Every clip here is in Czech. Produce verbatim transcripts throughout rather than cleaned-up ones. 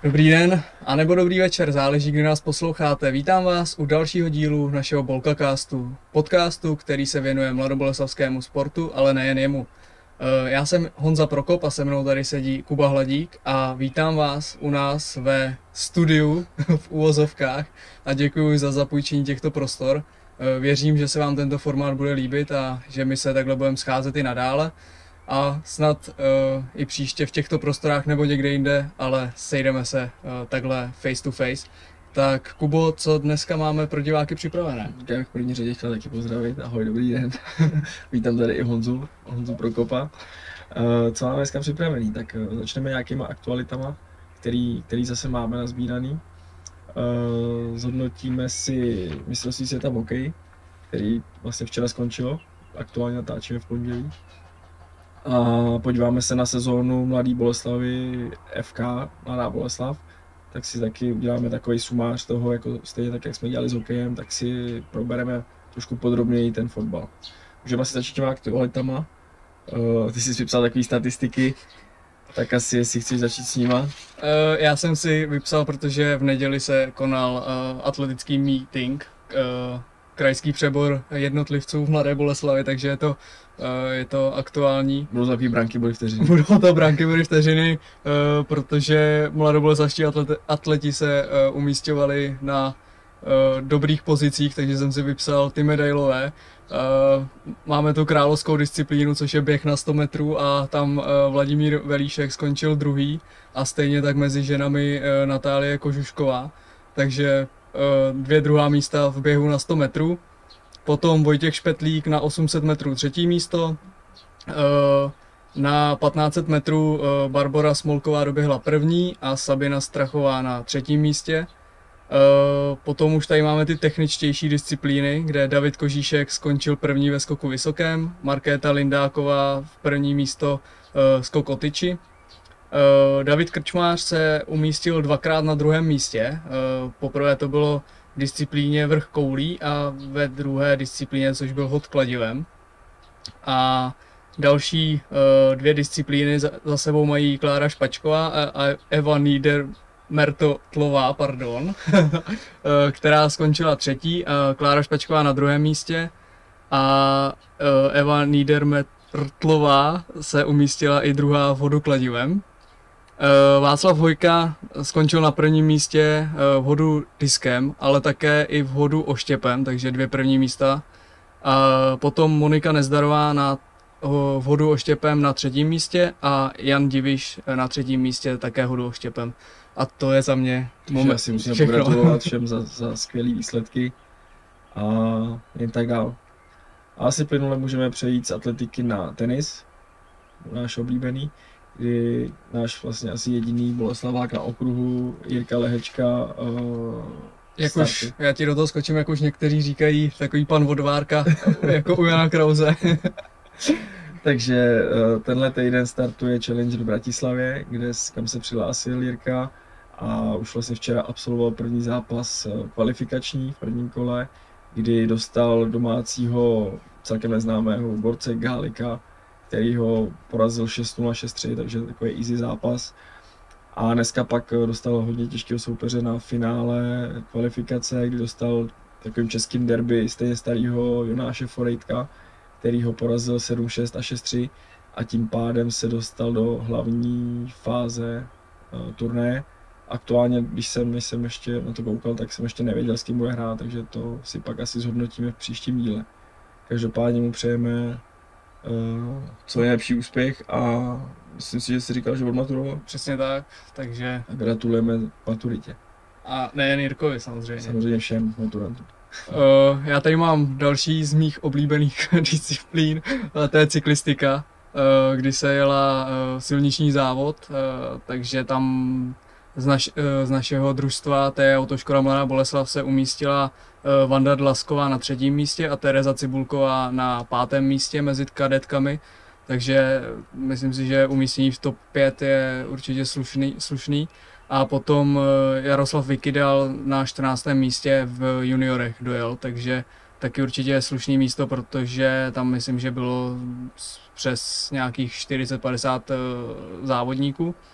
Dobrý den, anebo dobrý večer, záleží, kdy nás posloucháte. Vítám vás u dalšího dílu našeho Bolkacastu, podcastu, který se věnuje mladoboleslavskému sportu, ale nejen jemu. Já jsem Honza Prokop a se mnou tady sedí Kuba Hladík a vítám vás u nás ve studiu v uvozovkách a děkuji za zapůjčení těchto prostor. Věřím, že se vám tento formát bude líbit a že my se takhle budeme scházet i nadále. A snad uh, i příště v těchto prostorách nebo někde jinde, ale sejdeme se uh, takhle face to face. Tak Kubo, co dneska máme pro diváky připravené? Já bych v první řadě chtěl taky pozdravit. Ahoj, dobrý den. Vítám tady i Honzu, Honzu Prokopa. Uh, co máme dneska připravený? Tak uh, začneme nějakýma aktualitama, který, který zase máme nazbíraný. Uh, zhodnotíme si mistrovství světa v hokeji, který vlastně včera skončilo. Aktuálně natáčíme v pondělí. A podíváme se na sezónu Mladé Boleslavy F K, Mladá Boleslav, tak si taky uděláme takový sumář toho, jako stejně tak, jak jsme dělali s hokejem, tak si probereme trošku podrobněji ten fotbal. Můžeme asi začít těma aktualitama. Uh, ty jsi vypsal takové statistiky, tak asi jestli chceš začít s nima. Uh, já jsem si vypsal, protože v neděli se konal uh, atletický meeting, uh, krajský přebor jednotlivců v Mladé Boleslavi, takže je to, uh, je to aktuální. Budou takový branky, body vteřiny. Budou to branky, body vteřiny, uh, protože mladoboleslavští atleti, atleti se uh, umísťovali na uh, dobrých pozicích, takže jsem si vypsal ty medailové. Uh, máme tu královskou disciplínu, což je běh na sto metrů a tam uh, Vladimír Velíšek skončil druhý a stejně tak mezi ženami uh, Natálie Kožušková, takže dvě druhá místa v běhu na sto metrů, potom Vojtěch Špetlík na osm set metrů třetí místo, na patnáct set metrů Barbora Smolková doběhla první a Sabina Strachová na třetím místě. Potom už tady máme ty techničtější disciplíny, kde David Kožíšek skončil první ve skoku vysokém, Markéta Lindáková v první místo skok o tyči. Uh, David Krčmář se umístil dvakrát na druhém místě. Uh, poprvé to bylo v disciplíně vrch koulí a ve druhé disciplíně, což byl hod kladivem. A další uh, dvě disciplíny za, za sebou mají Klára Špačková a, a Eva Niedermertlová, pardon, uh, která skončila třetí, uh, Klára Špačková na druhém místě a uh, Eva Niedermertlová se umístila i druhá v hodu kladivem. Václav Hojka skončil na prvním místě v hodu diskem, ale také i v hodu oštěpem, takže dvě první místa. A potom Monika Nezdarová na v hodu oštěpem na třetím místě a Jan Diviš na třetím místě také hodu oštěpem. A to je za mě moment. Já si musím pogratulovat všem za, za skvělé výsledky a jen tak dál. A asi plynule můžeme přejít z atletiky na tenis, náš oblíbený, kdy náš vlastně asi jediný Boleslavák na okruhu, Jirka Lehečka, uh, jak už, já ti do toho skočím, jak už někteří říkají, takový pan Vodvárka, jako u Jana Krause. Takže uh, tenhle týden startuje Challenger v Bratislavě, kde, kam se přihlásil Jirka a už vlastně včera absolvoval první zápas uh, kvalifikační v prvním kole, kdy dostal domácího celkem neznámého borce Gálika, který ho porazil šest nula, šest tři, takže takový easy zápas. A dneska pak dostal hodně těžkého soupeře na finále kvalifikace, kdy dostal takovým českým derby stejně starého Jonáše Forejtka, který ho porazil sedm šest a šest tři a tím pádem se dostal do hlavní fáze uh, turnaje. Aktuálně, když jsem, když jsem ještě na to koukal, tak jsem ještě nevěděl, s kým bude hrát, takže to si pak asi zhodnotíme v příštím díle. Každopádně mu přejeme Uh, co je nejlepší úspěch a myslím si, že jsi říkal, že odmaturoval. Přesně tak, takže... A gratulujeme maturitě. A nejen Jirkovi samozřejmě. Samozřejmě všem maturantům. Uh, já tady mám další z mých oblíbených disciplín, to je cyklistika, uh, kdy se jela uh, silniční závod, uh, takže tam z, naš, uh, z našeho družstva té autoškola Mladá Boleslav se umístila Vanda Dlasková na třetím místě a Tereza Cibulková na pátém místě mezi kadetkami, takže myslím si, že umístění v top pět je určitě slušný, slušný. A potom Jaroslav Vykydal na čtrnáctém místě v juniorech dojel, takže taky určitě slušný místo, protože tam myslím, že bylo přes nějakých čtyřicet padesát závodníků.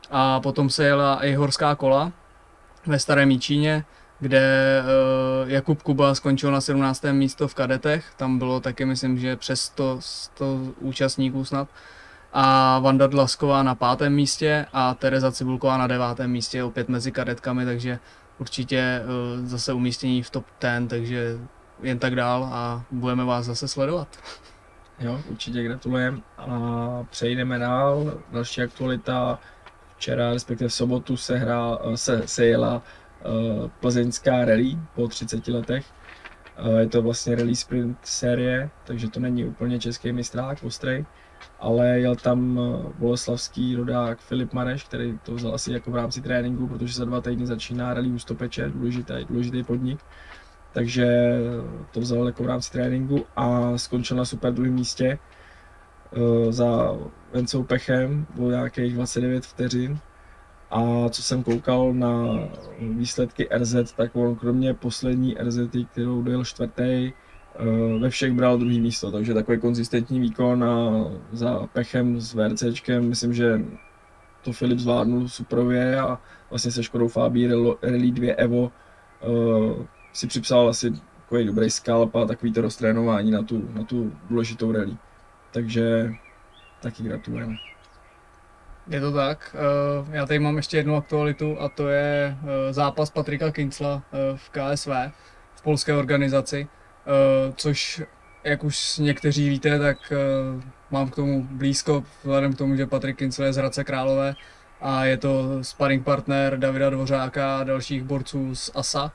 A potom se jela i horská kola ve Starém Jičíně, kde uh, Jakub Kuba skončil na sedmnáctém místo v kadetech. Tam bylo taky, myslím, že přes sto, sto účastníků snad. A Vanda Dlasková na pátém místě a Tereza Cibulková na devátém místě, opět mezi kadetkami, takže určitě uh, zase umístění v top deset, takže jen tak dál a budeme vás zase sledovat. Jo, určitě gratulujeme a přejdeme dál. Další aktualita. Včera, respektive v sobotu se, hra, se, se jela uh, plzeňská rally po třiceti letech. Uh, je to vlastně rally sprint série, takže to není úplně český mistrák, ostrej, ale jel tam uh, boleslavský rodák Filip Mareš, který to vzal asi jako v rámci tréninku, protože za dva týdny začíná rally Ústopeče, důležitý, důležitý podnik. Takže to vzal jako v rámci tréninku a skončil na super druhém místě uh, za Vencou Pechem, bylo nějakých dvacet devět vteřin. A co jsem koukal na výsledky R Z, tak on kromě poslední R Z, kterou dojel čtvrtý, uh, ve všech bral druhý místo, takže takový konzistentní výkon a za Pechem s VRCčkem, myslím, že to Filip zvládnul suprově a vlastně se Škodou Fabí Rally dva Evo uh, si připsal asi takový dobrý skalp a takový to roztrénování na tu, na tu důležitou rally. Takže taky gratulujeme. Je to tak. Já tady mám ještě jednu aktualitu a to je zápas Patrika Kincla v K S V, v polské organizaci, což jak už někteří víte, tak mám k tomu blízko, vzhledem k tomu, že Patrik Kincl je z Hradce Králové a je to sparring partner Davida Dvořáka a dalších borců z A S A.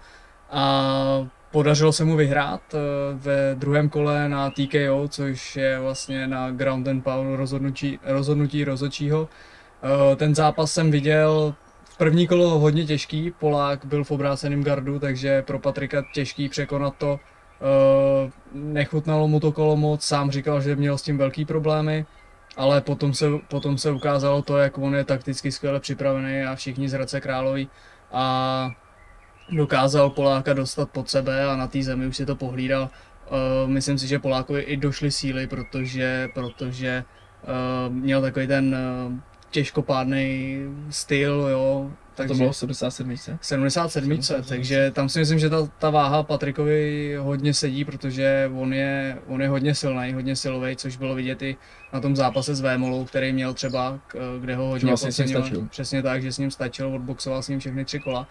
A podařilo se mu vyhrát ve druhém kole na T K O, což je vlastně na ground and pound rozhodnutí, rozhodnutí rozhodčího. Ten zápas jsem viděl v první kolo hodně těžký, Polák byl v obráceném gardu, takže pro Patrika těžký překonat to. Nechutnalo mu to kolo moc, sám říkal, že měl s tím velký problémy, ale potom se, potom se ukázalo to, jak on je takticky skvěle připravený a všichni z Hradce Králové a dokázal Poláka dostat pod sebe a na té zemi už si to pohlídal. Uh, myslím si, že Polákovi i došly síly, protože, protože uh, měl takový ten uh, těžkopádný styl, jo. Takže to bylo sedmdesát sedm. sedmdesát sedm, takže tam si myslím, že ta, ta váha Patrikovi hodně sedí, protože on je, on je hodně silný, hodně silový, což bylo vidět i na tom zápase s Vémolou, který měl třeba, kde ho hodně vlastně podceňoval. Přesně tak, že s ním stačil, odboxoval s ním všechny tři kola.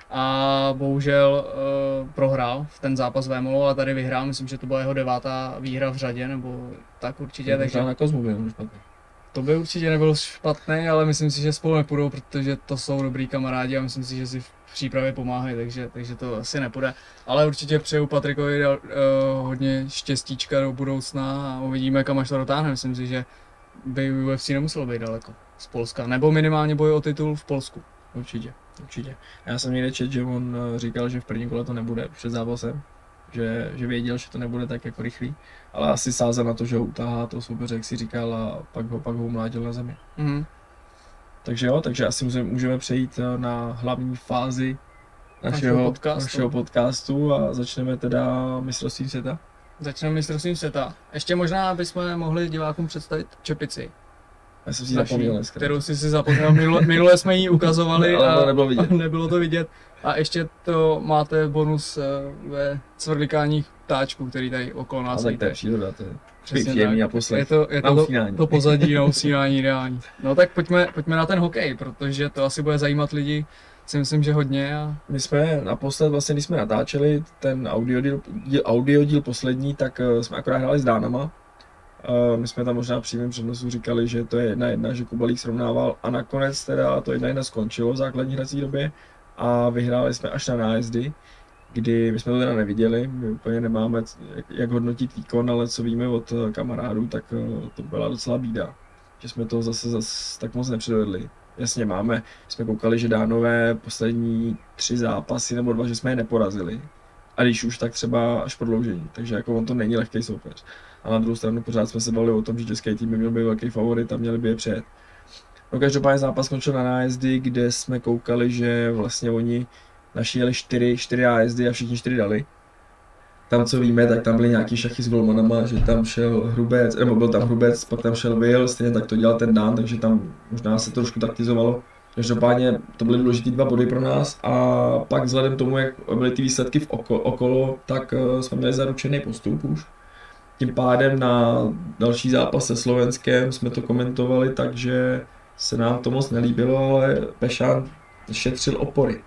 A bohužel uh, prohrál v ten zápas s Vémolou, ale tady vyhrál, myslím, že to byla jeho devátá výhra v řadě, nebo tak určitě. To takže na Kozmu byl špatný. To by určitě nebyl špatný, ale myslím si, že spolu nepůjdou, protože to jsou dobrý kamarádi a myslím si, že si v přípravě pomáhají, takže, takže to asi nepůjde. Ale určitě přeju Patrikovi uh, hodně štěstíčka do budoucna a uvidíme, kam až to dotáhne. Myslím si, že by U F C nemuselo být daleko z Polska, nebo minimálně boj o titul v Polsku. Určitě, určitě. Já jsem někde čet, že on říkal, že v prvním kole to nebude před zápasem, že, že věděl, že to nebude tak jako rychlý, ale asi sázel na to, že ho utáhá toho soupeře, jak si říkal, a pak ho, pak ho umlátil na zemi. Mm. Takže jo, takže asi můžeme, můžeme přejít na hlavní fázi našeho, podcastu. našeho podcastu a začneme teda mistrovstvím světa. Začneme mistrovstvím světa. Ještě možná bychom mohli divákům představit čepici. Já jsem si zapomněl dneska. Kterou jsi si zapomněl. Minule, minule jsme ji ukazovali ne, a nebylo, vidět. nebylo to vidět. A ještě to máte bonus ve cvrlikání ptáčků, který tady okolo nás lítají. Ale tak to je příroda, to je příjemný a poslech. Je to, je to, to, to pozadí na usínání ideální. No tak pojďme, pojďme na ten hokej, protože to asi bude zajímat lidi, si myslím, že hodně. A... My jsme naposled, vlastně, když jsme natáčeli ten audiodíl, audiodíl poslední, tak jsme akorát hráli s Dánama. Uh, my jsme tam možná při mým přednosu říkali, že to je jedna jedna, že Kubalík srovnával a nakonec teda to jedna jedna skončilo v základní hrací době a vyhráli jsme až na nájezdy, kdy my jsme to teda neviděli, my úplně nemáme jak, jak hodnotit výkon, ale co víme od kamarádů, tak uh, to byla docela bída, že jsme to zase, zase tak moc nepředvedli. Jasně máme, jsme koukali, že Dánové poslední tři zápasy nebo dva, že jsme je neporazili. A když už, tak třeba až prodloužení, takže jako on to není lehký soupeř. A na druhou stranu pořád jsme se bavili o tom, že český tým by měl být velký favorit a měli by je přejet. No každopádně zápas skončil na nájezdy, kde jsme koukali, že vlastně oni naši jeli čtyři, čtyři nájezdy a všichni čtyři dali. Tam co víme, tak tam byly nějaký šachy s golmanama, že tam šel Hrubec, nebo byl tam Hrubec, pak tam šel Will, stejně tak to dělal ten Dan, takže tam možná se trošku taktizovalo, Každopádně to byly důležitý dva body pro nás a pak vzhledem k tomu, jak byly ty výsledky v oko, okolo, tak uh, jsme měli zaručený postup už. Tím pádem na další zápas se Slovenskem jsme to komentovali, takže se nám to moc nelíbilo, ale Pešan šetřil opory.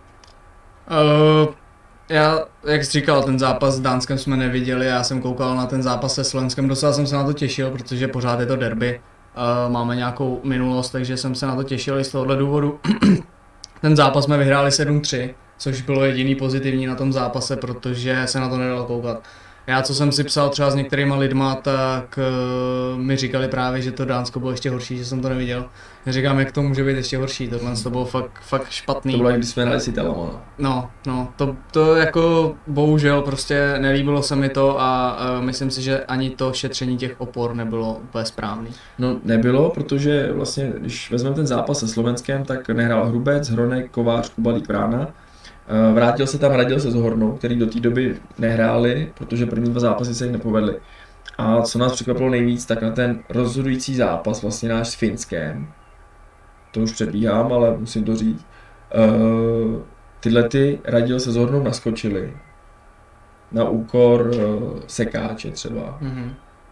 Uh, já, jak jsi říkal, ten zápas s Dánskem jsme neviděli, já jsem koukal na ten zápas se Slovenskem, docela jsem se na to těšil, protože pořád je to derby. Uh, máme nějakou minulost, takže jsem se na to těšil i z tohohle důvodu. Ten zápas jsme vyhráli sedm tři, což bylo jediný pozitivní na tom zápase, protože se na to nedalo koukat. Já, co jsem si psal třeba s některýma lidma, tak uh, mi říkali právě, že to Dánsko bylo ještě horší, že jsem to neviděl. Já říkám, jak to může být ještě horší, tohle to bylo fakt, fakt špatný. To bylo, když jsme hráli s Italama. No, no, to, to jako bohužel prostě nelíbilo se mi to a uh, myslím si, že ani to šetření těch opor nebylo úplně správný. No nebylo, protože vlastně, když vezmeme ten zápas se Slovenskem, tak nehrál Hrubec, Hronek, Kovář, Kubalík, Vrána. Vrátil se tam Radil se s Hornou, který do té doby nehráli, protože první dva zápasy se jim nepovedly. A co nás překvapilo nejvíc, tak na ten rozhodující zápas, vlastně náš s Finskem, to už předbíhám, ale musím to říct, uh, tyhle ty Radil se s Hornou naskočili na úkor uh, Sekáče třeba. Mm-hmm.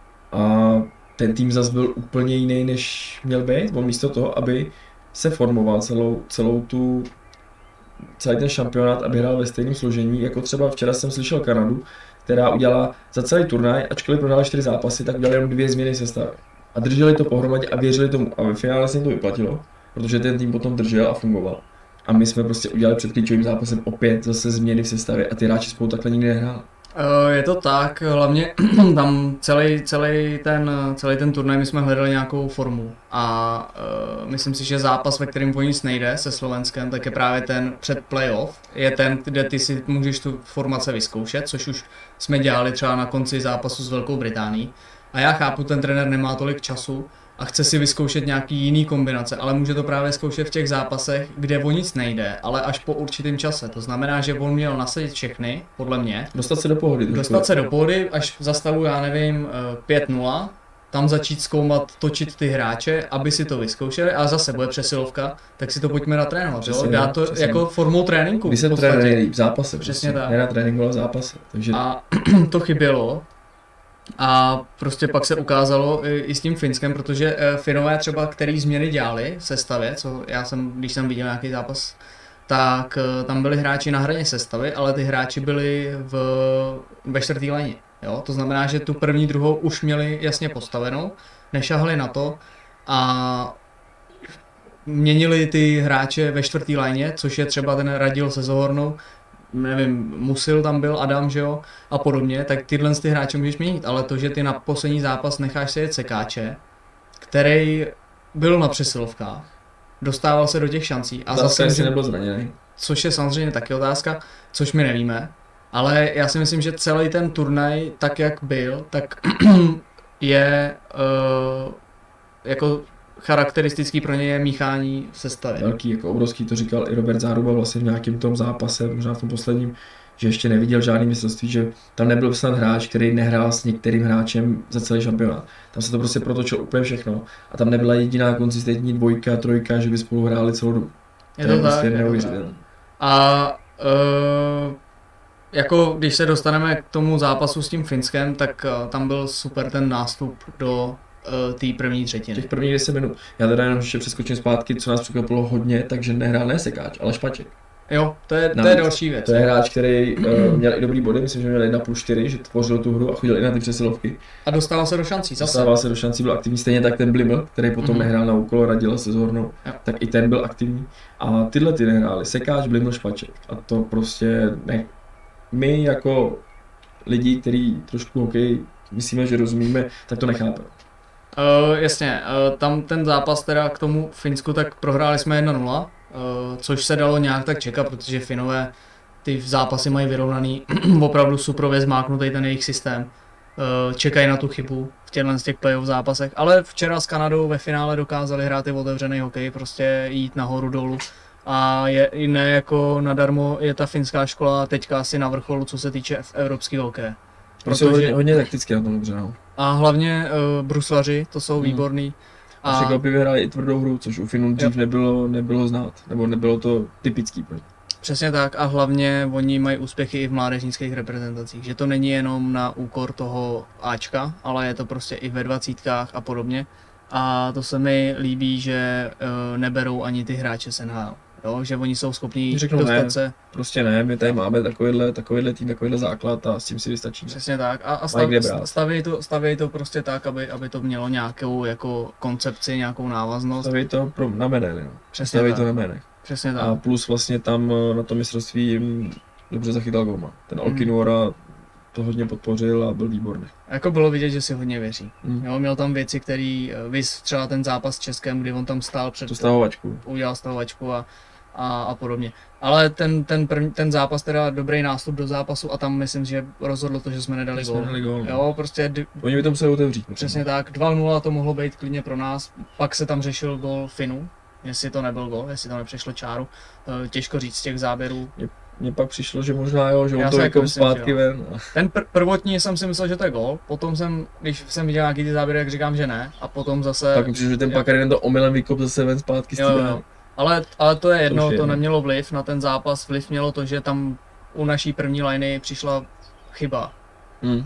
A ten tým zase byl úplně jiný, než měl být, on místo toho, aby se formoval celou, celou tu celý ten šampionát, aby hrál ve stejném složení, jako třeba včera jsem slyšel Kanadu, která udělala za celý turnaj, ačkoliv prohrála čtyři zápasy, tak udělali jenom dvě změny sestavy. A drželi to pohromadě a věřili tomu. A ve finále se jim to vyplatilo, protože ten tým potom držel a fungoval. A my jsme prostě udělali před klíčovým zápasem opět zase změny v sestavě a ty hráči spolu takhle nikdy nehráli. Je to tak, hlavně tam celý, celý, ten, celý ten turnaj my jsme hledali nějakou formu a uh, myslím si, že zápas, ve kterém o nic nejde se Slovenskem, tak je právě ten před playoff, je ten, kde ty si můžeš tu formace vyzkoušet, což už jsme dělali třeba na konci zápasu s Velkou Británií. A já chápu, ten trenér nemá tolik času a chce si vyzkoušet nějaký jiný kombinace, ale může to právě zkoušet v těch zápasech, kde o nic nejde, ale až po určitém čase. To znamená, že on měl nasadit všechny, podle mě. Dostat se do pohody. Dostat se do pohody, až v zastavu, já nevím, pět nula, tam začít zkoumat, točit ty hráče, aby si to vyzkoušeli a zase bude přesilovka, tak si to pojďme natrénovat. Jo? Dá to přesně. Jako formou tréninku. Když se to trénuje v zápase, přesně tak. Ne na tréninku, ale v zápase. Takže... A to chybělo. A prostě pak se ukázalo i s tím Finskem, protože Finové třeba, který změny dělali v sestavě, co já jsem, když jsem viděl nějaký zápas, tak tam byli hráči na hraně sestavy, ale ty hráči byli v, ve čtvrtý léně. Jo? To znamená, že tu první, druhou už měli jasně postavenou, nešahali na to a měnili ty hráče ve čtvrtý léně, což je třeba ten Radil se Zohornou, nevím, Musil tam byl, Adam, že jo, a podobně, tak tyhle ty hráče můžeš měnit, ale to, že ty na poslední zápas necháš se jet Sekáče, který byl na přesilovkách, dostával se do těch šancí a zase, zase nebyl zraněný. Což je samozřejmě taky otázka, což my nevíme, ale já si myslím, že celý ten turnaj, tak jak byl, tak je uh, jako charakteristický pro ně je míchání v sestavě. Velký, jako obrovský, to říkal i Robert Záruba vlastně v nějakém tom zápase, možná v tom posledním, že ještě neviděl žádný mistrovství, že tam nebyl snad hráč, který nehrál s některým hráčem za celý šampionát. Tam se to prostě protočilo úplně všechno a tam nebyla jediná konzistentní dvojka, trojka, že by spolu hráli celou dobu. Je to, to tak, je neuvěřitelné. A uh, jako když se dostaneme k tomu zápasu s tím Finskem, tak uh, tam byl super ten nástup do té první třetiny. Těch prvních deset minut. Já teda jenom ještě přeskočím zpátky, co nás překvapilo hodně, takže nehrál ne Sekáč, ale Špaček. Jo, to je, to je další věc. To je hráč, který uh, měl i dobrý body, myslím, že měl jedna plus čtyři, že tvořil tu hru a chodil i na ty přesilovky. A dostával se do šancí zase. Dostával se do šancí, byl aktivní, stejně tak ten Bliml, který potom mm-hmm. nehrál na úkolo, Radila se s Hornou, tak i ten byl aktivní. A tyhle ty nehráli, Sekáč, Bliml, Špaček. A to prostě ne. My jako lidi, kteří trošku hokej myslíme, že rozumíme, tak to nechápeme. Uh, jasně, uh, tam ten zápas teda k tomu Finsku, tak prohráli jsme jedna nula, uh, což se dalo nějak tak čekat, protože Finové ty zápasy mají vyrovnaný, opravdu suprově zmáknutý ten jejich systém. Uh, čekají na tu chybu v těchto z těch playoff zápasech, ale včera s Kanadou ve finále dokázali hrát i otevřený hokej, prostě jít nahoru dolů. A je i ne jako nadarmo je ta finská škola teďka asi na vrcholu, co se týče evropského hokeje. Protože hodně, hodně takticky na tom dobře, no. A hlavně uh, bruslaři, to jsou hmm. výborný. A překvapivě hráli i tvrdou hru, což u Finů dřív nebylo, nebylo znát, nebo nebylo to typický pro ně. Přesně tak a hlavně oni mají úspěchy i v mládežnických reprezentacích, že to není jenom na úkor toho Ačka, ale je to prostě i ve dvacítkách a podobně. A to se mi líbí, že uh, neberou ani ty hráče z N H L, jo? Že oni jsou schopní dostat ne, se... Prostě ne, my tady máme takovýhle, takovýhle tým, takovýhle základ a s tím si vystačí. Přesně tak a, a stav, staví, to, staví to prostě tak, aby, aby to mělo nějakou jako koncepci, nějakou návaznost. Staví to pro, na medaily, no. Přesně staví tak. to na jménech. Přesně tak. A plus vlastně tam na tom mistrovství jim dobře zachytal golma. Ten Olkinuora mm. to hodně podpořil a byl výborný. Jako bylo vidět, že si hodně věří. Mm. Jo, měl tam věci, který, vys třeba ten zápas s Českem, kdy on tam stál před... Tu stahovačku. Udělal stahovačku a, a, a podobně. Ale ten, ten, první, ten zápas, teda dobrý nástup do zápasu a tam myslím, že rozhodlo to, že jsme nedali gól. gól. Jo, prostě... D... Oni by to museli otevřít. Přesně tak, dva nula to mohlo být klidně pro nás, pak se tam řešil gól Finů. Jestli to nebyl gól, jestli to nepřešlo čáru, těžko říct z těch záběrů. Mně pak přišlo, že možná jo, že on to jako zpátky ven. Ten pr- prvotní jsem si myslel, že to je gól, potom jsem, když jsem viděl nějaký ty záběry, tak říkám, že ne, a potom zase... Tak mi přišlo, že ten Pakarinen to omylem vykop zase ven zpátky z té ale, ale to je jedno, to, to nemělo vliv na ten zápas, vliv mělo to, že tam u naší první liney přišla chyba. Hmm.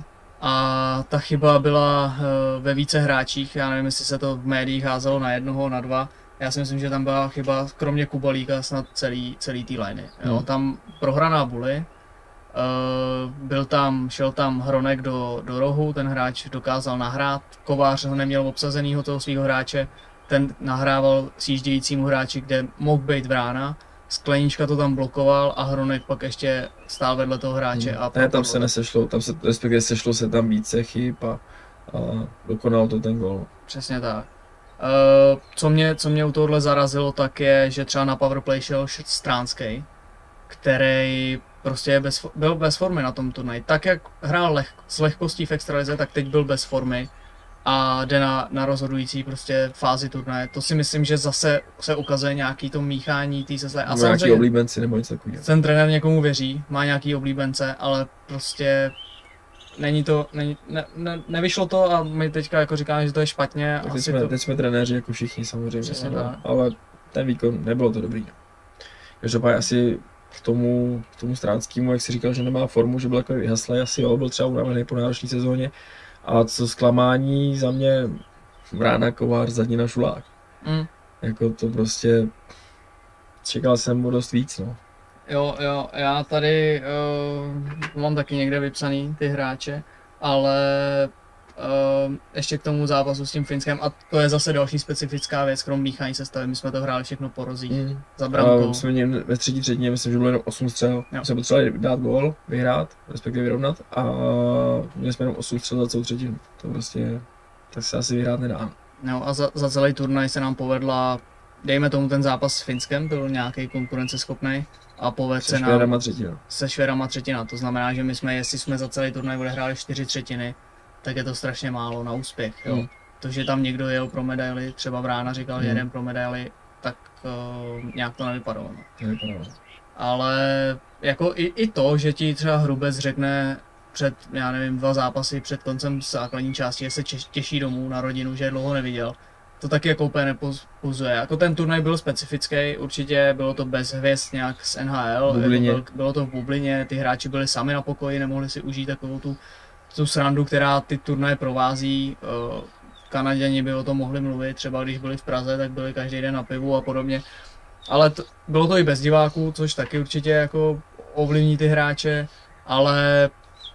A ta chyba byla ve více hráčích, já nevím, jestli se to v médiích házelo na jednoho, na dva. Já si myslím, že tam byla chyba, kromě Kubalíka, snad celý, celý tý liney. Jo, hmm. Tam prohraná Bully, uh, byl tam, šel tam Hronek do, do rohu, ten hráč dokázal nahrát, Kovář ho neměl obsazenýho toho svého hráče, ten nahrával sjíždějícímu hráči, kde mohl být brána, Skleníčka to tam blokoval a Hronek pak ještě stál vedle toho hráče. Hmm. A ne, tam se nesešlo, tam se, respektive sešlo se tam více chyb a, a dokonal to ten gól. Přesně tak. Uh, co, mě, co mě u tohohle zarazilo, tak je, že třeba na powerplay šel Stránský, který prostě je bez, byl bez formy na tom turnaji. Tak jak hrál leh, s lehkostí v extralize, tak teď byl bez formy a jde na, na rozhodující prostě fázi turnaje. To si myslím, že zase se ukazuje nějaký to míchání té sesle. A nějaký oblíbenci nebo něco takového. Ten trenér někomu věří, má nějaký oblíbence, ale prostě není to, není, ne, ne, nevyšlo to a my teďka jako říkáme, že to je špatně. Teď jsme, to... teď jsme trenéři jako všichni samozřejmě, ale, ale ten výkon nebylo to dobrý. Každopádně asi k tomu, k tomu Stránskému, jak si říkal, že nemá formu, že byl takový vyhaslej, asi jo, byl třeba unavený po náročné sezóně. A co zklamání za mě Vrána, Kovář, Zadina, Šulák. Mm. Jako to prostě, čekal jsem mu dost víc, no. Jo, jo, já tady uh, mám taky někde vypsaný ty hráče, ale uh, ještě k tomu zápasu s tím Finskem, a to je zase další specifická věc, krom míchání sestavy, my jsme to hráli všechno po rozích, mm. za brankou. My jsme měli ve třetí třetině, myslím, že bylo jenom osm střel, my jsme potřebovali dát gól, vyhrát, respektive vyrovnat, a měli jsme jenom osm střel za celou třetinu, to prostě, tak se asi vyhrát nedá. No a za, za celý turnaj se nám povedla, dejme tomu ten zápas s Finskem, byl nějaký konkurenceschopný. A povedl se nám Švédama třetina. Se Švédama třetina, to znamená, že my jsme, jestli jsme za celý turnaj odehráli čtyři třetiny, tak je to strašně málo na úspěch. Jo. Hmm. To, že tam někdo jel pro medaily, třeba Vrána říkal, že hmm. jeden pro medaily, tak uh, nějak to nevypadalo. No. Nevypadalo. Ale jako i, i to, že ti třeba Hrubec řekne před, já nevím, dva zápasy před koncem základní části, že se těší domů na rodinu, že je dlouho neviděl, to taky jako úplně nepozuje. Jako ten turnaj byl specifický, určitě bylo to bez hvězd nějak z N H L, bylo, bylo to v bublině, ty hráči byli sami na pokoji, nemohli si užít takovou tu, tu srandu, která ty turnaje provází. Kanaděni by o tom mohli mluvit, třeba když byli v Praze, tak byli každý den na pivu a podobně. Ale to, bylo to i bez diváků, což taky určitě jako ovlivní ty hráče, ale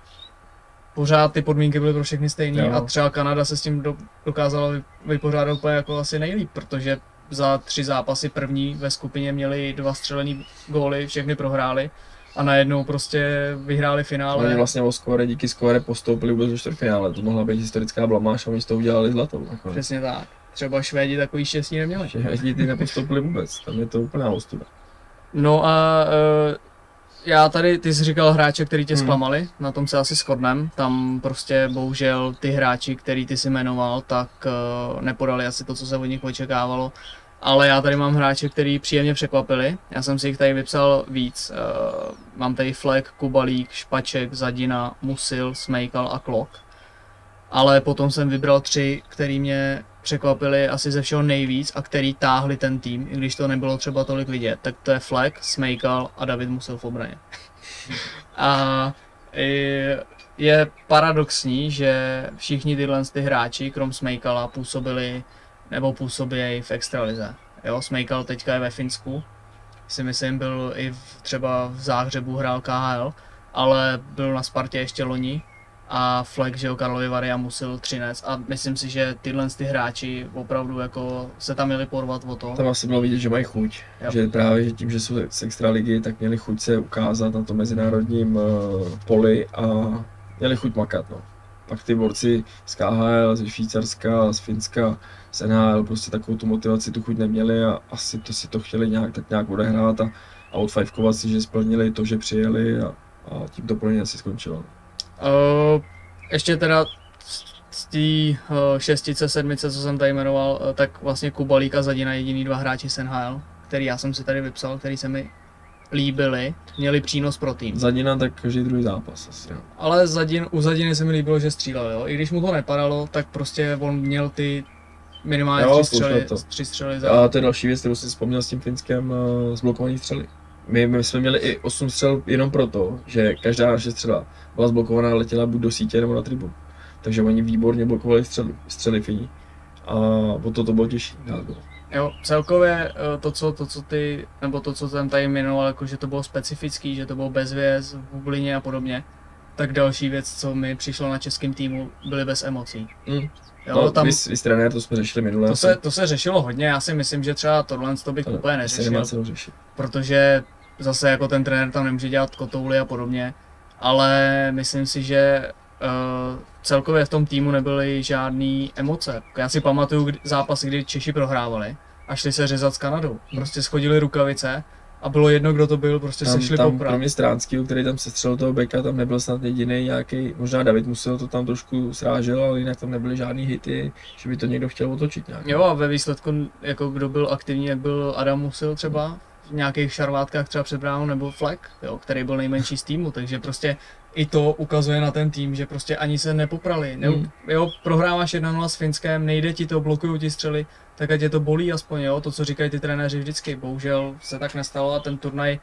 pořád ty podmínky byly pro všechny stejné a třeba Kanada se s tím do, dokázala vypořádat úplně jako asi nejlíp, protože za tři zápasy první ve skupině měli dva střelený góly, všechny prohráli a najednou prostě vyhráli finále. Oni vlastně o skóre, díky skóre postoupili vůbec do čtvrtfinále, to mohla být historická blamáž a oni z toho udělali zlatou. Jako. Přesně tak. Třeba Švédi takový štěstí neměli. Švédi ty nepostoupili vůbec, tam je to úplná ostuda. No a uh, já tady, ty jsi říkal hráče, který tě hmm. zklamali, na tom se asi shodnem, tam prostě bohužel ty hráči, který ty si jmenoval, tak uh, nepodali asi to, co se od nich očekávalo, ale já tady mám hráče, který příjemně překvapili, já jsem si jich tady vypsal víc, uh, mám tady Fleck, Kubalík, Špaček, Zadina, Musil, Smejkal a Klok, ale potom jsem vybral tři, který mě překvapili asi ze všeho nejvíc a který táhli ten tým, i když to nebylo třeba tolik vidět, tak to je Fleck, Smejkal a David Musil v obraně. A je, je paradoxní, že všichni tyhle ty hráči, krom Smejkala, působili nebo působí v extralize. Jo, Smejkal teďka je ve Finsku, si myslím, byl i v, třeba v Záhřebu hrál K H L, ale byl na Spartě ještě loni a Fleck, že jo, Karlovy Vary a Musil Třinec a myslím si, že tyhle ty hráči opravdu jako se tam měli porvat o to. Tam asi bylo vidět, že mají chuť, jo. Že právě že tím, že jsou z extraligy, tak měli chuť se ukázat na tom mezinárodním uh, poli a měli chuť makat, no. Pak ty borci z K H L, ze Švýcarska, z Finska, z N H L prostě takovou tu motivaci, tu chuť neměli a asi to si to chtěli nějak tak nějak odehrát a, a odfajfkovat si, že splnili to, že přijeli a, a tím to pro ně asi skončilo. Uh, ještě teda z té uh, šestice, sedmice, co jsem tady jmenoval, uh, tak vlastně Kubalík a Zadina jediný dva hráči z N H L, který já jsem si tady vypsal, který se mi líbili, měli přínos pro tým. Zadina tak každý druhý zápas asi. Jo. Ale Zadin, u Zadiny se mi líbilo, že střílel, jo. I když mu to nepadalo, tak prostě on měl ty minimálně jo, tři střely, tři střely za... A to je další věc, kterou si vzpomněl s tím Finskem, uh, zblokovaný střely. My, my jsme měli i osm střel jenom proto, že každá naše střela byla zblokovaná a letěla buď do sítě nebo na tribunu. Takže oni výborně blokovali střely, střely Finí. A o to to bylo těžší. Jo, celkově to co, to, co ty, nebo to, co jsem tady jmenoval, jako že to bylo specifický, že to bylo bezvěz, v bublině a podobně, tak další věc, co mi přišlo na českém týmu, byly bez emocí. Mm. Jo, no, tam, vys, vys trenér, to jsme řešili minule. To se, to se řešilo hodně, já si myslím, že třeba tohle to bych to úplně neřešil, protože zase jako ten trenér tam nemůže dělat kotouly a podobně, ale myslím si, že uh, celkově v tom týmu nebyly žádné emoce. Já si pamatuju kdy, zápasy, kdy Češi prohrávali a šli se řezat s Kanadou. Prostě schodili rukavice a bylo jedno, kdo to byl, prostě tam, se šli tam poprat. Kromě Stránskýho, který tam sestřelil toho beka, tam nebyl snad jediný nějaký, možná David Musil to tam trošku srážel, ale jinak tam nebyly žádný hity, že by to někdo chtěl otočit nějak. Jo, a ve výsledku, jako kdo byl aktivní, jak byl Adam Musil třeba, v nějakých šarvátkách třeba před bránou, nebo Fleck, jo, který byl nejmenší z týmu, takže prostě i to ukazuje na ten tým, že prostě ani se nepoprali. Ne, hmm. Jo, prohráváš jedna nula s Finskem, nejde ti to, blokují ti střely, tak ať tě to bolí aspoň, jo, to, co říkají ty trenéři vždycky. Bohužel se tak nestalo a ten turnaj,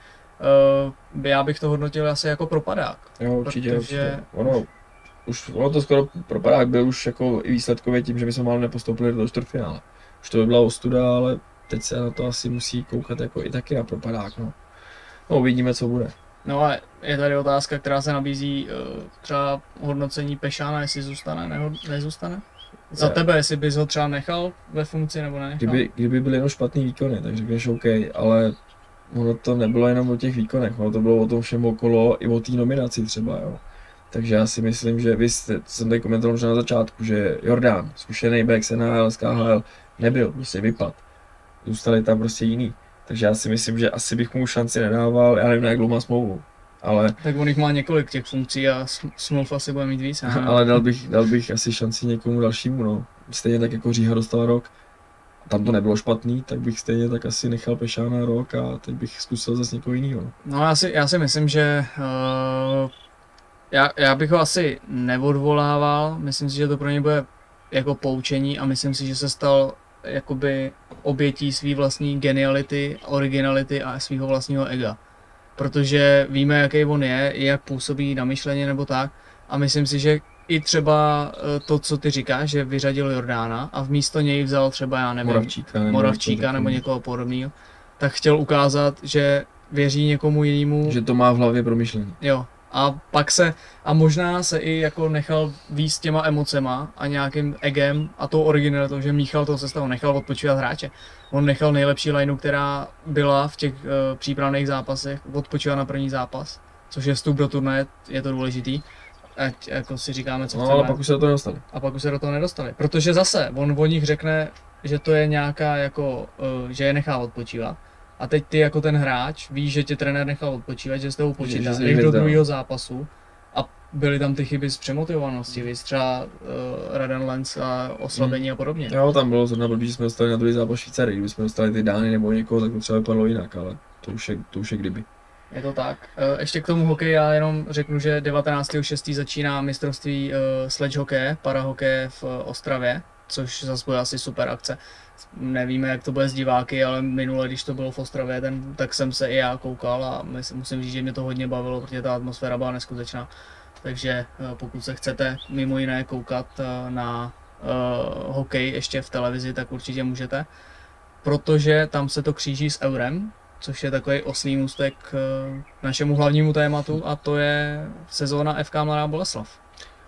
uh, já bych to hodnotil asi jako propadák. Jo, určitě, protože... určitě. Ono, už, ono to skoro propadák byl už jako i výsledkově tím, že my jsme málo nepostoupili do čtvrtfinále. Už to by byla ostuda, ale teď se na to asi musí koukat jako i taky na propadák, no. No, uvidíme, co bude. No a je tady otázka, která se nabízí, třeba hodnocení Pešána, jestli zůstane, nebo nezůstane? Za tebe, jestli bys ho třeba nechal ve funkci nebo ne? Kdyby, kdyby byly jenom špatný výkony, tak řekneš OK, ale ono to nebylo jenom o těch výkonech, ono to bylo o tom všem okolo, i o té nominaci třeba, jo. Takže já si myslím, že vy jste, to jsem tady komentoval už na začátku, že Jordán, zkušený back z N H L, z K H L, nebyl, prostě vypad. Zůstali tam prostě jiný. Takže já si myslím, že asi bych mu šanci nedával, já nevím, jak dlouho má smlouvu. Ale... Tak on jich má několik těch funkcí a smluv asi bude mít víc. Ale dal bych, dal bych asi šanci někomu dalšímu, no. Stejně tak jako Říha dostal rok, tam to nebylo špatný, tak bych stejně tak asi nechal Pešána rok a teď bych zkusil zase někoho jiného. No já si, já si myslím, že uh, já, já bych ho asi neodvolával, myslím si, že to pro něj bude jako poučení a myslím si, že se stal jakoby obětí svý vlastní geniality, originality a svého vlastního ega. Protože víme, jaký on je, jak působí na myšlení nebo tak a myslím si, že i třeba to, co ty říkáš, že vyřadil Jordána a v místo něj vzal třeba, já nevím, Moravčíka, nebo, Moravčíka nebo někoho podobného, tak chtěl ukázat, že věří někomu jinému. Že to má v hlavě promyšlení. Jo. A pak se, a možná se i jako nechal víc těma emocema a nějakým egem a tou originalitou, že míchal toho sestavu, nechal odpočívat hráče. On nechal nejlepší lineu, která byla v těch uh, přípravných zápasech, odpočívat na první zápas, což je vstup do turnaje, je to důležitý. Ať jako si říkáme, co no, chceme. Ale pak už se do toho nedostali. A pak už se do toho nedostali. Protože zase, on o nich řekne, že to je nějaká jako, uh, že je nechá odpočívat. A teď ty jako ten hráč víš, že tě trenér nechal odpočívat, že s tebou počítá, jdeš do druhého zápasu a byly tam ty chyby z přemotivovanosti, víš, třeba uh, Radan Lenz a oslabení hmm. a podobně. Jo, tam bylo zrovna blbý, že jsme dostali na druhý zápas Švýcary, kdyby jsme dostali ty Dány nebo někoho, tak to třeba vypadlo jinak, ale to už je, to už je kdyby. Je to tak. Uh, ještě k tomu hokeji já jenom řeknu, že devatenáctého šestého začíná mistrovství uh, sledge hokeje, parahokeje v uh, Ostravě. což zase bude asi super akce. Nevíme, jak to bude s diváky, ale minule, když to bylo v Ostravě, ten, tak jsem se i já koukal a musím říct, že mě to hodně bavilo, protože ta atmosféra byla neskutečná. Takže pokud se chcete mimo jiné koukat na uh, hokej ještě v televizi, tak určitě můžete, protože tam se to kříží s Eurem, což je takový oslý můstek k našemu hlavnímu tématu, a to je sezóna F K Mladá Boleslav.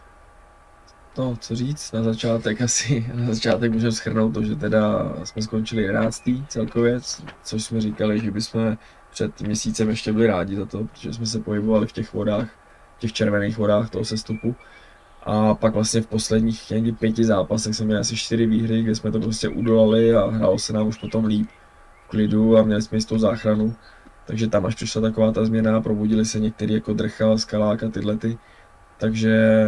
No, co říct, na začátek asi, na začátek můžeme shrnout to, že teda jsme skončili jedenáctý celkově, což jsme říkali, že bychom před měsícem ještě byli rádi za to, protože jsme se pohybovali v těch vodách, v těch červených vodách toho sestupu. A pak vlastně v posledních někdy pěti zápasech jsme měli asi čtyři výhry, kde jsme to prostě udolali a hrálo se nám už potom líp v klidu a měli jsme jistou záchranu. Takže tam až přišla taková ta změna, probudili se některý jako Drchal, Skalák a tyhle ty. Takže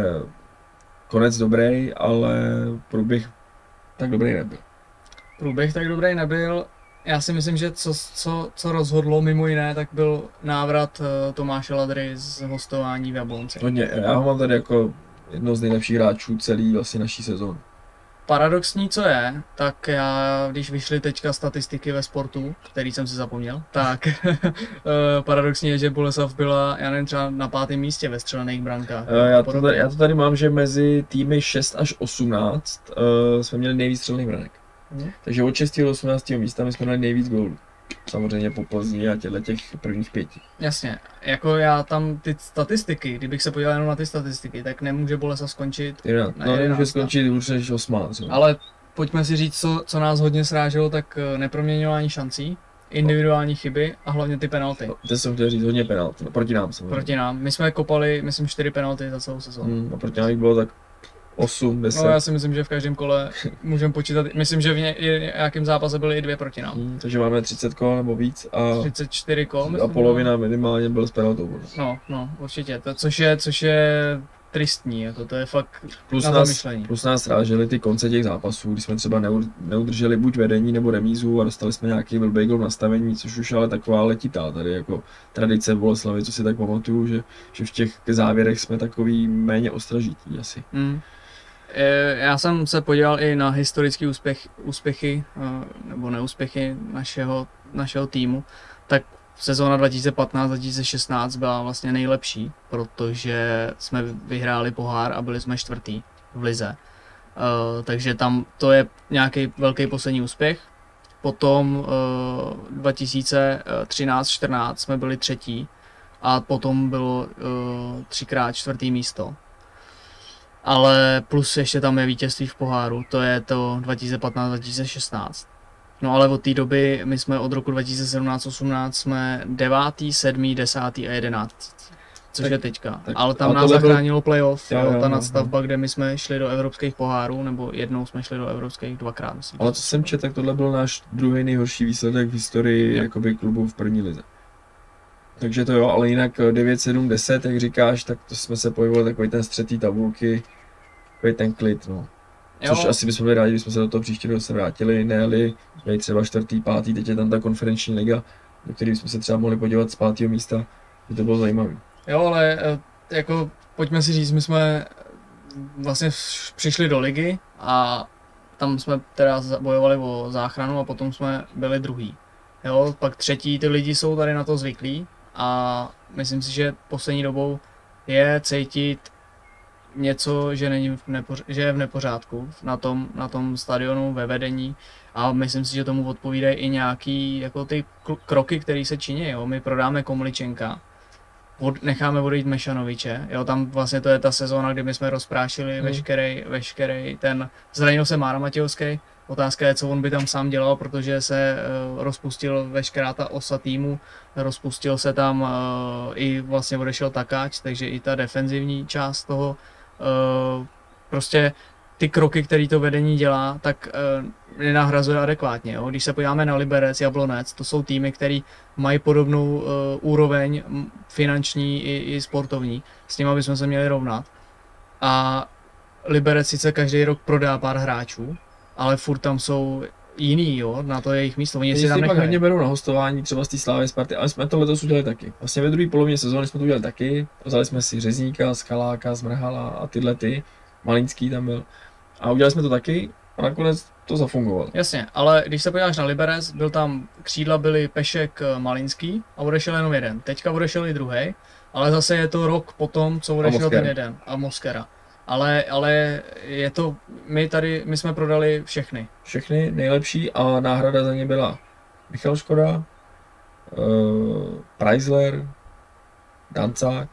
konec dobrý, ale průběh tak dobrý nebyl. Průběh tak dobrý nebyl. Já si myslím, že co, co, co rozhodlo mimo jiné, tak byl návrat uh, Tomáše Ladry z hostování v Jablonci. Hodně, já ho mám tady jako jedno z nejlepších hráčů celý vlastně naší sezóny. Paradoxní, co je, tak já, když vyšly teďka statistiky ve sportu, který jsem si zapomněl, tak paradoxní je, že Boleslav byla, já nevím, třeba na pátém místě ve střelených brankách. Já to, tady, já to tady mám, že mezi týmy šest až osmnáct uh, jsme měli nejvíc střelených branek. Hmm. Takže od šestého do osmnáctého místa my jsme měli nejvíc gólů. Samozřejmě po Plzni a těchto těch prvních pěti. Jasně, jako já tam ty statistiky, kdybych se podíval jenom na ty statistiky, tak nemůže Boleslav skončit jedenáct. No nemůže skončit už než osmá. Ale pojďme si říct, co, co nás hodně sráželo, tak neproměňování šancí, individuální chyby a hlavně ty penalty. No, to jsem chtěl říct, hodně penalt, no, proti nám samozřejmě. Proti nám, my jsme kopali, myslím, čtyři penalty za celou sezónu. Hmm, a proti nám jich bylo tak osm, deset. No já si myslím, že v každém kole můžeme počítat, myslím, že v nějakém zápase byly i dvě proti nám. Hmm, takže máme třicet kol nebo víc a třicet čtyři kol. A polovina minimálně byl s penaltou. No, no, určitě, to, což je, což je tristní, jako to je fakt plus na nás, zamyšlení. Plus nás srážely ty konce těch zápasů, kdy jsme třeba neudrželi buď vedení nebo remízu a dostali jsme nějaký blbej gól nastavení, což už ale taková letitá tady jako tradice Boleslavy, co si tak pamatuju, že, že v těch závěrech jsme takový méně ostražití asi. Mm. Já jsem se podíval i na historické úspěch, úspěchy nebo neúspěchy našeho, našeho týmu, tak sezóna dva tisíce patnáct dva tisíce šestnáct byla vlastně nejlepší, protože jsme vyhráli pohár a byli jsme čtvrtý v lize. Takže tam to je nějaký velký poslední úspěch. Potom dva tisíce třináct čtrnáct jsme byli třetí a potom bylo třikrát čtvrtý místo. Ale plus ještě tam je vítězství v poháru, to je to dva tisíce patnáct dva tisíce šestnáct. No ale od té doby, my jsme od roku dva tisíce sedmnáct osmnáct jsme devátý, sedmý, desátý a jedenáctý. Což tak, je teďka. Tak, ale tam nás zachránilo byl... playoff, jo, jo, ta nadstavba, jo. Kde my jsme šli do evropských pohárů, nebo jednou jsme šli do evropských dvakrát. Myslím. Ale co jsem četl, tak tohle byl náš druhý nejhorší výsledek v historii jakoby klubu v první lize. Takže to jo, ale jinak devět, sedm, deset, jak říkáš, tak to jsme se pohybovali takový ten střetý tabulky, takový ten klid, no. Což jo. Asi bychom byli rádi, kdybychom se do toho příštího se vrátili, ne-li měli třeba čtvrtý, pátý, teď je tam ta konferenční liga, do které bychom se třeba mohli podívat z pátého místa, že to bylo zajímavé. Jo, ale jako pojďme si říct, my jsme vlastně přišli do ligy a tam jsme teda bojovali o záchranu a potom jsme byli druhý. Jo, pak třetí, ty lidi jsou tady na to zvyklí a myslím si, že poslední dobou je cítit něco, že, není v nepoř- že je v nepořádku na tom, na tom stadionu, ve vedení a myslím si, že tomu odpovídají i nějaký jako ty kroky, které se činí. Jo. My prodáme Komličenka, od, necháme odejít Mešanoviče, jo, tam vlastně to je ta sezóna, kdy my jsme rozprášili hmm. veškerý, veškerý ten, zranil se Mára Matějovský, otázka je, co on by tam sám dělal, protože se uh, rozpustil veškerá ta osa týmu, rozpustil se tam uh, i vlastně odešel Takáč, takže i ta defenzivní část toho, uh, prostě ty kroky, které to vedení dělá, tak uh, nenahrazuje adekvátně. Jo? Když se podíváme na Liberec, Jablonec, to jsou týmy, které mají podobnou uh, úroveň finanční i, i sportovní, s nimi bychom se měli rovnat. A Liberec sice každý rok prodá pár hráčů, ale furt tam jsou jiný, jo, na to jejich místo. Oni si tam pak hodně berou na hostování, třeba z té Slávy Sparty, ale jsme to letos udělali taky. Vlastně ve druhé polovině sezóny jsme to udělali taky. Vzali jsme si Řezníka, Skaláka, Zmrhala a tyhle ty. Malínský tam byl. A udělali jsme to taky A nakonec to zafungovalo. Jasně, ale když se podíváš na Liberec, byl tam, křídla byly Pešek, Malinský a odešel jenom jeden. Teďka odešel i druhý, ale zase je to rok potom, co odešel ten jeden a Moskera. Ale, ale je to, my tady, my jsme prodali všechny. Všechny nejlepší a náhrada za ně byla Michal Škoda, uh, Preisler, Dancák,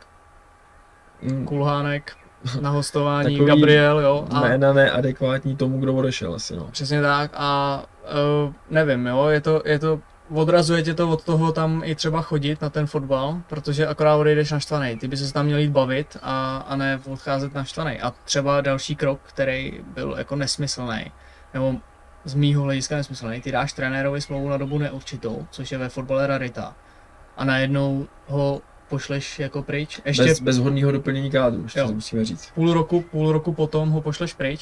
mm. Kulhánek na hostování, Gabriel, jo. A jména neadekvátní tomu, kdo odešel asi, no. Přesně tak a uh, nevím, jo, je to, je to, odrazuje tě to od toho tam i třeba chodit na ten fotbal, protože akorát odejdeš naštvaný. Ty by se tam měl jít bavit a, a ne odcházet naštvaný. A třeba další krok, který byl jako nesmyslný, nebo z mýho hlediska nesmyslný, ty dáš trenérovi smlouvu na dobu neurčitou, což je ve fotbale rarita. A najednou ho pošleš jako pryč. Ještě bez, bez vhodného doplnění kádru, ještě to musíme říct. Půl roku, půl roku potom ho pošleš pryč.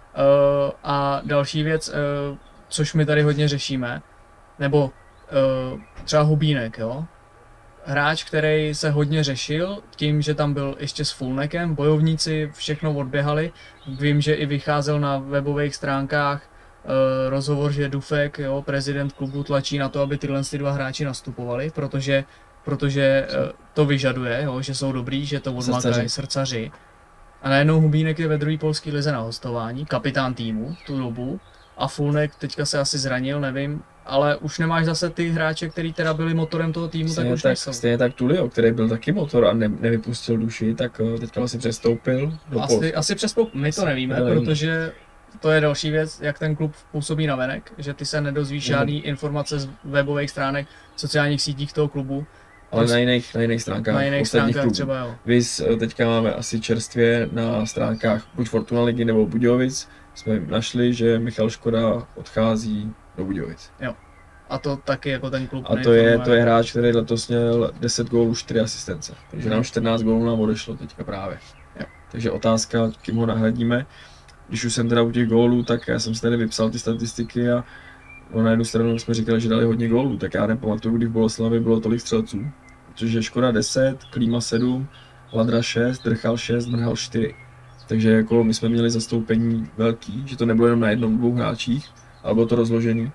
Uh, a další věc, uh, což my tady hodně řešíme, nebo uh, třeba Hubínek, jo. Hráč, který se hodně řešil tím, že tam byl ještě s Fulnekem, bojovníci všechno odběhali. Vím, že i vycházel na webových stránkách uh, rozhovor, že Dufek, jo, prezident klubu, tlačí na to, aby tyhle dva hráči nastupovali, protože protože uh, to vyžaduje, jo, že jsou dobrý, že to odmakají srdcaři. A najednou Hubínek je ve druhé polské lize na hostování, kapitán týmu v tu dobu a Fulnek teďka se asi zranil, nevím, ale už nemáš zase ty hráče, kteří teda byli motorem toho týmu, stejně tak už tak, nejsou. Stejně tak Tulio, který byl taky motor a ne, nevypustil duši, tak teďka vlastně přestoupil do asi, Polska. Asi přestoupil, my to nevíme, nevím. Protože to je další věc, jak ten klub působí navenek, že ty se nedozvíš žádný mm. informace z webových stránek, sociálních sítích toho klubu. Ale na jiných, na jiných stránkách, na jiných stránkách třeba jo. Vys, teďka máme asi čerstvě na stránkách buď Fortuna ligy nebo Budějovic, jsme našli, že Michal Škoda odchází do Budějovic. Jo. A to taky jako ten klub. A to je, to je hráč, který letos měl deset gólů, čtyři asistence. Takže nám čtrnáct gólů nám odešlo teďka právě. Jo. Takže otázka, kým ho nahradíme. Když už jsem teda u těch gólů, tak já jsem si tady vypsal ty statistiky a na jednu stranu jsme říkali, že dali hodně gólů, tak já nepamatuju, kdy v Boleslavi bylo tolik střelců. Protože Škoda deset, Klíma sedm, Ladra šest, Drchal šest, Mrhal čtyři. Takže jako my jsme měli zastoupení velký, že to nebylo jenom na jednom, dvou hráčích, ale bylo to rozložený.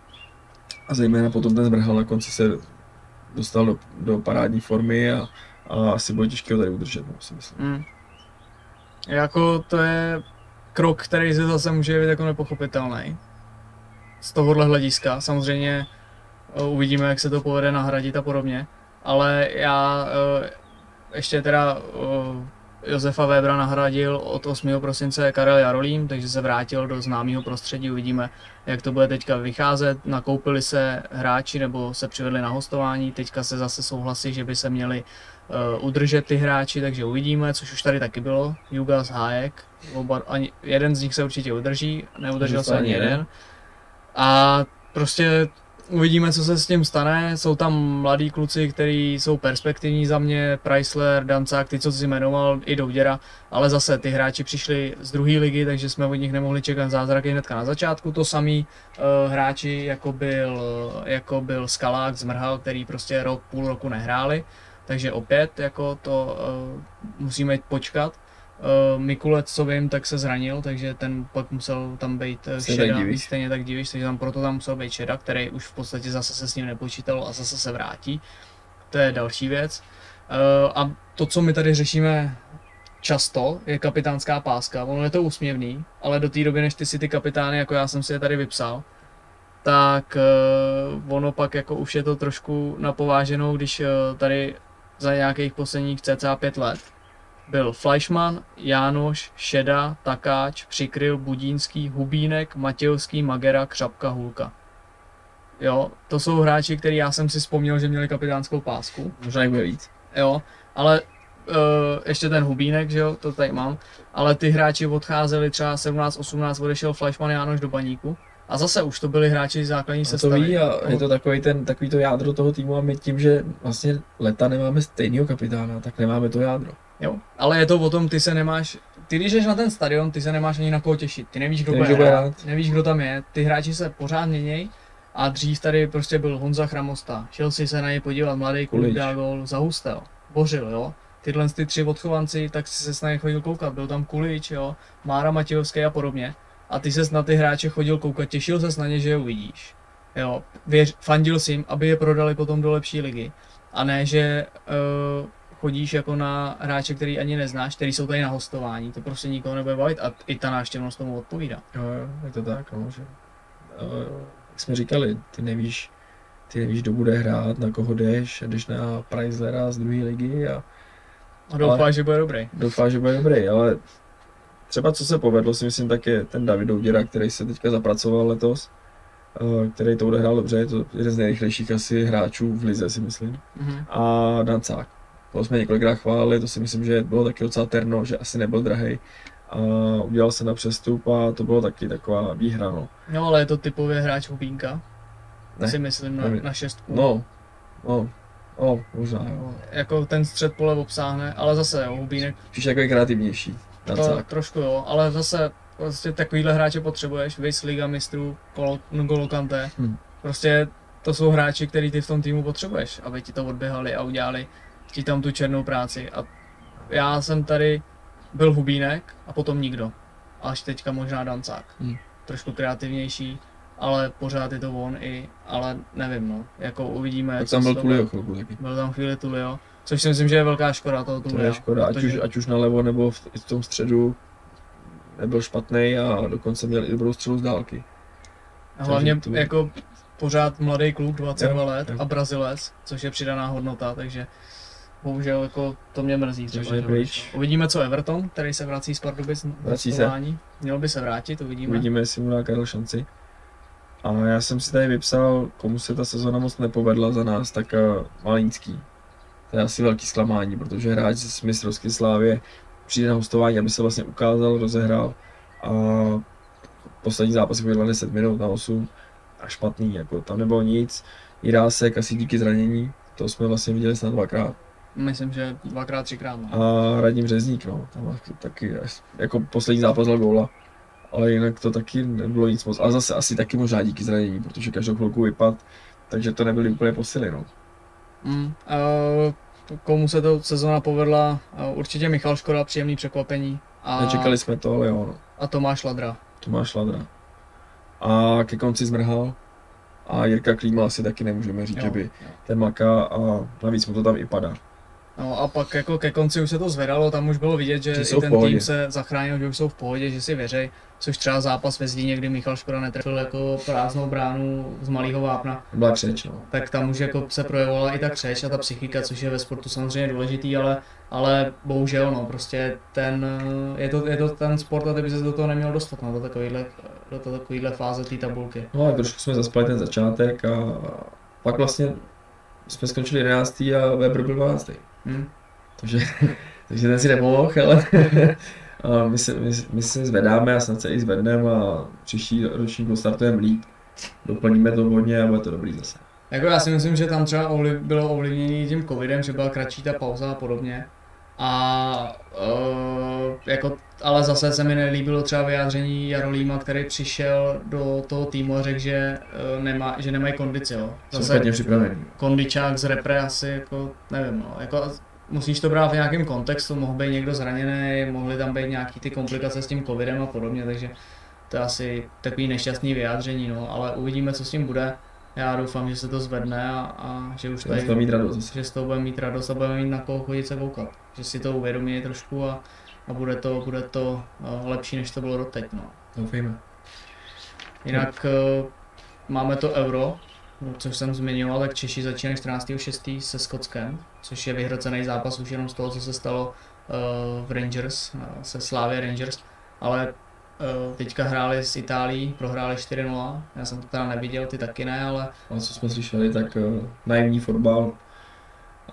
A zejména potom ten Zmrhal na konci se dostal do, do parádní formy a, a asi bylo těžké ho tady udržet, no, si myslím. Mm. Jako to je krok, který se zase může být jako nepochopitelný. Z tohohle hlediska. Samozřejmě uvidíme, jak se to povede nahradit a podobně. Ale já ještě teda Josefa Webera nahradil od osmého prosince Karel Jarolím, takže se vrátil do známého prostředí, uvidíme, jak to bude teďka vycházet. Nakoupili se hráči nebo se přivedli na hostování, teďka se zase souhlasí, že by se měli uh, udržet ty hráči, takže uvidíme, což už tady taky bylo. Jugas, Hájek, oba, ani, jeden z nich se určitě udrží, neudržel se ani jeden. A prostě uvidíme, co se s tím stane. Jsou tam mladí kluci, kteří jsou perspektivní za mě, Preisler, Dancák, ty, co jsi jmenoval, i Douděra, ale zase ty hráči přišli z druhé ligy, takže jsme od nich nemohli čekat zázraky hnedka na začátku. To samý uh, hráči, jako byl, jako byl Skalák, Zmrhal, který prostě rok, půl roku nehráli, takže opět jako to uh, musíme počkat. Uh, Mikulec, co vím, tak se zranil, takže ten pak musel tam být Šeda, stejně tak divíš, takže tam proto tam musel být Šeda, který už v podstatě zase se s ním nepočítal a zase se vrátí. To je další věc. Uh, a to, co my tady řešíme často, je kapitánská páska. Ono je to úsměvný, ale do té doby, než ty si ty kapitány, jako já jsem si je tady vypsal, tak uh, ono pak jako už je to trošku napováženou, když uh, tady za nějakých posledních cca pět let byl Fleischmann, Jánoš, Šeda, Takáč, Přikryl, Budínský, Hubínek, Matějovský, Magera, Křapka, Hulka. Jo, to jsou hráči, který já jsem si vzpomněl, že měli kapitánskou pásku. Možná jich bude víc. Jo, ale uh, ještě ten Hubínek, že jo, to tady mám. Ale ty hráči odcházeli třeba sedmnáct osmnáct, odešel Fleischmann, Jánoš do Baníku. A zase už to byli hráči základní sestavy. To ví a je to takový, ten, takový to jádro toho týmu a my tím, že vlastně leta nemáme stejného kapitána, tak nemáme to jádro. Jo, ale je to o tom, ty se nemáš, ty když jdeš na ten stadion, ty se nemáš ani na koho těšit, ty nevíš, kdo bude hrát, nevíš, kdo tam je, ty hráči se pořád měnějí a dřív tady prostě byl Honza Chramosta, šel si se na něj podívat, mladý kluk, dá gól, Zahustel, Bořil, jo, tyhle ty tři odchovanci, tak si se na ně chodil koukat, byl tam Kulič, jo, Mára Matějovský a podobně, a ty ses na ty hráče chodil koukat, těšil ses na ně, že je uvidíš. Jo, věř, fandil si jim, aby je prodali potom do lepší ligy. A ne, že uh, chodíš jako na hráče, který ani neznáš, který jsou tady na hostování, to prostě nikoho nebude bavit a i ta návštěvnost tomu odpovídá. Jo, jo, je to tak, no, že, uh, jak jsme říkali, ty nevíš, ty nevíš, kdo bude hrát, na koho jdeš, jdeš na Preislera z druhé ligy a A doufáš, že bude dobrý. Doufáš, že bude dobrý, ale třeba co se povedlo, si myslím, tak je ten David Douděra, který se teďka zapracoval letos, který to odehrál dobře, je to jeden z nejrychlejších asi hráčů v lize, si myslím. Mm-hmm. A Dancák. Toho jsme několikrát chválili, to si myslím, že bylo taky docela terno, že asi nebyl drahej. A udělal se na přestup a to bylo taky taková výhra, no. No ale je to typově hráč Hubínka, ne? si myslím na, na šestku. No, no, no, možná jo. Jako ten střed pole obsáhne, ale zase jo, Hubínek. Příště jako je kreativnější. To, trošku jo, ale zase prostě takovýhle hráče potřebuješ, Viz Liga mistrů, N'Golo Kanté. Hmm. Prostě to jsou hráči, který ty v tom týmu potřebuješ, aby ti to odběhali a udělali ti tam tu černou práci. A já jsem tady byl Hubínek a potom nikdo. Až teďka možná Dancák. Hmm. Trošku kreativnější, ale pořád je to on i, ale nevím no, jako uvidíme. Tak tam byl Tulio chvilku taky. Byl tam chvíli Tulio, což si myslím, že je velká škoda toho Tulia. To je škoda, ať, už, ať už nalevo nebo v, v tom středu nebyl špatný a dokonce měl i dobrou střelu z dálky. A hlavně tu... jako pořád mladý kluk, dvacet dva jo, let jo. A Brazilec, což je přidaná hodnota, takže bohužel jako to mě mrzí. Uvidíme co Everton, který se vrací z Pardubic. Vrací se. Měl by se vrátit, uvidíme. Uvidíme, jestli mu dá Karel šanci. A já jsem si tady vypsal, komu se ta sezona moc nepovedla za nás, tak uh, Malínský. To je asi velký zklamání, protože hráč z mistrovské Slávě přijde na hostování, aby se vlastně ukázal, rozehrál a poslední zápas byl deset minut na osm a špatný, jako tam nebylo nic. Jirásek asi díky zranění, to jsme vlastně viděli snad dvakrát. Myslím, že dvakrát, třikrát. No. A Radim Řezník, no, tam taky jako poslední zápas dal góla, ale jinak to taky nebylo nic moc. A zase asi taky možná díky zranění, protože každou chvilku vypad, takže to nebyly úplně posily, no. Mm, uh, komu se to sezona povedla, uh, určitě Michal Škoda, příjemný překvapení. A... Nečekali jsme to, ale jo. No. A Tomáš Ladra. Tomáš Ladra. A ke konci zmrhal. A Jirka Klíma asi taky nemůžeme říct, jo, že by jo. Ten maká a navíc mu to tam i padá. No a pak jako ke konci už se to zvedalo, tam už bylo vidět, že, že i ten tým se zachránil, že už jsou v pohodě, že si věřej, což třeba zápas ve Zlíně, kdy Michal Škoda netrefil jako prázdnou bránu z malého vápna. Byla křeč, no. Tak tam už jako se projevovala i ta křeč a ta psychika, což je ve sportu samozřejmě důležitý, ale, ale bohužel no, prostě ten, je to, je to ten sport a ty by se do toho neměl dostat, no, do takovýhle, do takovýhle fáze té tabulky. No a trošku jsme zaspali ten začátek a pak vlastně jsme skončili jedenáctý a Weber byl dvanáctý. Hmm. Takže, takže ten si nepomohl, ale my se, my, my se zvedáme a snad se i zvedneme a příští ročník startujeme líp. Doplníme to hodně a bude to dobrý zase. Jako já si myslím, že tam třeba ovliv, bylo ovlivnění tím covidem, že byla kratší ta pauza a podobně. A uh, jako, ale zase se mi nelíbilo třeba vyjádření Jarolíma, který přišel do toho týmu a řekl, že, uh, nemá, že nemají kondici. Jo. Zase kondičák z repre asi, jako, nevím, no, jako, musíš to brát v nějakém kontextu, mohl být někdo zraněný, mohly tam být nějaký ty komplikace s tím covidem a podobně, takže to je asi takový nešťastný vyjádření, no, ale uvidíme, co s tím bude. Já doufám, že se to zvedne a, a že už tady, mít radost. že z toho bude mít radost a budeme mít na koho chodit se koukat. Že si to uvědomí trošku a, a bude to, bude to uh, lepší, než to bylo doteď. No. Doufejme. Jinak uh, máme to Euro, což jsem zmiňoval, tak Češi začínají čtrnáctého šestého se Skotskem, což je vyhrocený zápas už jenom z toho, co se stalo uh, v Rangers, uh, se Slavia Rangers, ale teďka hráli s Itálií, prohráli čtyři nula, já jsem to teda neviděl, ty taky ne, ale... Ale co jsme slyšeli, tak uh, naivní fotbal a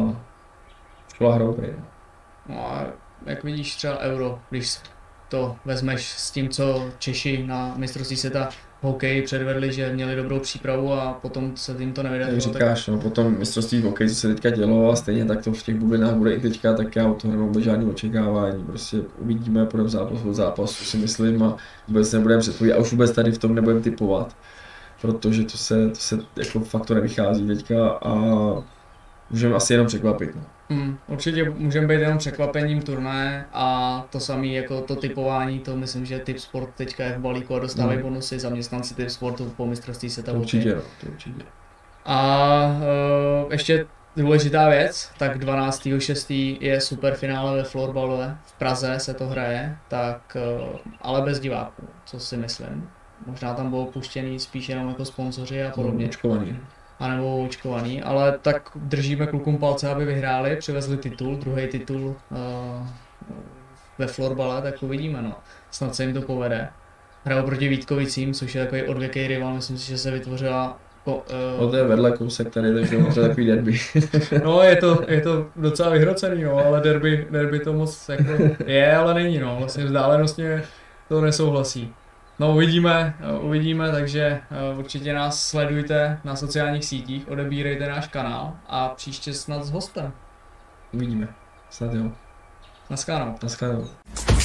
škola hrou prý. No a jak vidíš třeba Euro, když to vezmeš s tím, co Češi na mistrovství světa hokej předvedli, že měli dobrou přípravu a potom se jim to nevydařilo. Jak říkáš, tak... no, potom mistrovství v hokeji, co se teďka dělo a stejně tak to v těch bublinách bude i teďka, tak já od toho nemám žádný očekávání. Prostě uvidíme, půjdeme zápas od zápasu, si myslím, a vůbec nebudeme předpovědět a už vůbec tady v tom nebudeme typovat, protože to se, to se jako fakt to nevychází teďka a můžeme asi jenom překvapit. No. Hmm, určitě můžeme být jenom překvapením turnaje a to samé jako to typování, to myslím, že Tipsport teďka je v balíku a dostávají Hmm. bonusy zaměstnanci Tipsportu po mistrovství světa. To určitě, no, to určitě. A uh, ještě důležitá věc, tak dvanáctého šestého je superfinále ve florbale, v Praze se to hraje, tak uh, ale bez diváků, co si myslím. Možná tam bylo puštěný spíš jenom jako sponzoři a podobně. Očkovaný. A nebo očkovaný, ale tak držíme klukům palce, aby vyhráli, přivezli titul, druhý titul uh, ve florbale, tak uvidíme, no. Snad se jim to povede. Hrajou proti Vítkovicím, což je takový odvěký rival, myslím si, že se vytvořila ko, uh, No to je vedle kousek tady, takže to je takový derby. No je to, je to docela vyhrocený, no, ale derby, derby to moc jako je, ale není, no, vlastně vzdálenostně to nesouhlasí. No uvidíme, uvidíme, takže určitě nás sledujte na sociálních sítích, odebírejte náš kanál a příště snad s hostem. Uvidíme. Snad jo. Naschledanou. Naschledanou.